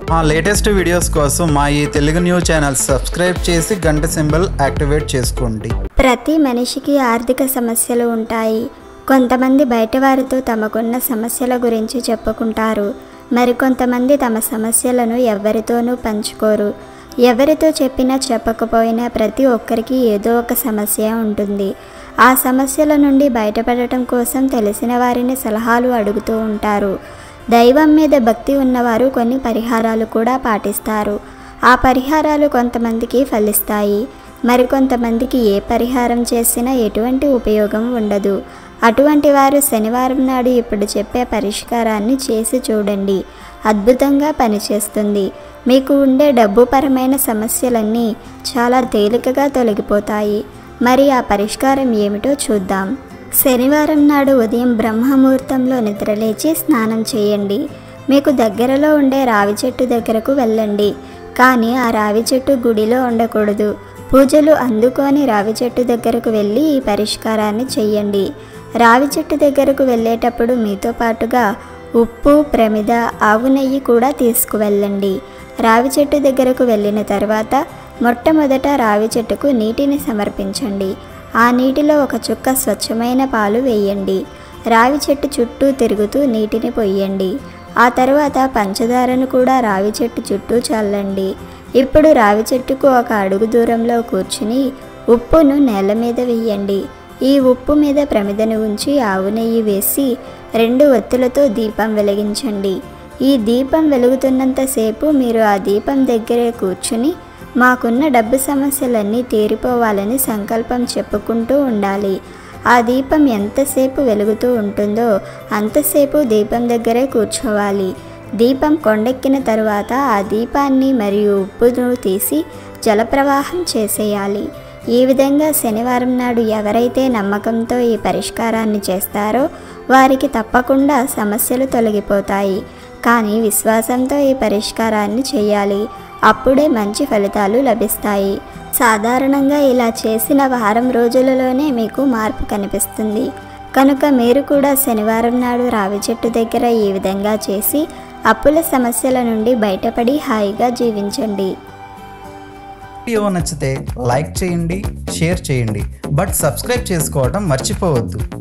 మా latest videos కోసం మా ఈ తెలుగు న్యూస్ ఛానల్ సబ్స్క్రైబ్ చేసి గంట సింబల్ యాక్టివేట్ చేసుకోండి. ప్రతి మనిషికి ఆర్థిక సమస్యలు ఉంటాయి. కొంతమంది బయటవారితో తమకున్న సమస్యల గురించి చెప్పుకుంటారు. మరికొంతమంది తమ సమస్యలను ఎవరితోనూ పంచుకోరు. ఎవరితో చెప్పినా చెప్పకపోయినా ప్రతి ఒక్కరికి ఏదో ఒక సమస్య ఉంటుంది. ఆ సమస్యల నుండి బయటపడటం కోసం తెలిసిన వారిని సలహాలు అడుగుతూ ఉంటారు. దైవం మీద భక్తి ఉన్నవారు కొన్ని పరిహారాలు కూడా పాటిస్తారు. ఆ పరిహారాలు కొంతమందికి ఫలిస్తాయి. మరికొంతమందికి ఏ పరిహారం చేసినా ఎటువంటి ఉపయోగం ఉండదు. అటువంటి వారు శనివారం నాడు ఇప్పుడు చెప్పే పరిష్కారాన్ని చేసి చూడండి. అద్భుతంగా పనిచేస్తుంది. మీకు ఉండే డబ్బుపరమైన సమస్యలన్నీ చాలా తేలికగా తొలగిపోతాయి. మరి ఆ పరిష్కారం ఏమిటో చూద్దాం. శనివారం నాడు ఉదయం బ్రహ్మముహూర్తంలో నిద్రలేచి స్నానం చేయండి. మీకు దగ్గరలో ఉండే రావి చెట్టు దగ్గరకు వెళ్ళండి. కానీ ఆ రావి చెట్టు గుడిలో ఉండకూడదు. పూజలు అందుకొని రావి చెట్టు దగ్గరకు వెళ్ళి ఈ పరిష్కారాన్ని చెయ్యండి. రావి చెట్టు దగ్గరకు వెళ్ళేటప్పుడు మీతో పాటుగా ఉప్పు, ప్రమిద, ఆవు నెయ్యి కూడా తీసుకువెళ్ళండి. రావి చెట్టు దగ్గరకు వెళ్ళిన తర్వాత మొట్టమొదట రావి చెట్టుకు నీటిని సమర్పించండి. ఆ నీటిలో ఒక చుక్క స్వచ్ఛమైన పాలు వేయండి. రావి చెట్టు చుట్టూ తిరుగుతూ నీటిని పొయ్యండి. ఆ తర్వాత పంచదారను కూడా రావి చెట్టు చుట్టూ చల్లండి. ఇప్పుడు రావి చెట్టుకు ఒక అడుగు దూరంలో కూర్చుని ఉప్పును నేల మీద వేయండి. ఈ ఉప్పు మీద ప్రమిదను ఉంచి ఆవు నెయ్యి వేసి 2 ఒత్తులతో దీపం వెలిగించండి. ఈ దీపం వెలుగుతున్నంతసేపు మీరు ఆ దీపం దగ్గరే కూర్చుని మాకున్న డబ్బు సమస్యలన్నీ తీరిపోవాలని సంకల్పం చెప్పుకుంటూ ఉండాలి. ఆ దీపం ఎంతసేపు వెలుగుతూ ఉంటుందో అంతసేపు దీపం దగ్గరే కూర్చోవాలి. దీపం కొండెక్కిన తరువాత ఆ దీపాన్ని మరియు ఉప్పును తీసి జలప్రవాహం చేసేయాలి. ఈ విధంగా శనివారం నాడు ఎవరైతే నమ్మకంతో ఈ పరిష్కారాన్ని చేస్తారో వారికి తప్పకుండా సమస్యలు తొలగిపోతాయి. కానీ విశ్వాసంతో ఈ పరిష్కారాన్ని చేయాలి. అప్పుడే మంచి ఫలితాలు లభిస్తాయి. సాధారణంగా ఇలా చేసిన వారం రోజులలోనే మీకు మార్పు కనిపిస్తుంది. కనుక మీరు కూడా శనివారం నాడు రావి చెట్టు దగ్గర ఈ విధంగా చేసి అప్పుల సమస్యల నుండి బయటపడి హాయిగా జీవించండి. వీడియో నచ్చితే లైక్ చేయండి, షేర్ చేయండి, బట్ సబ్స్క్రైబ్ చేసుకోవడం మర్చిపోవద్దు.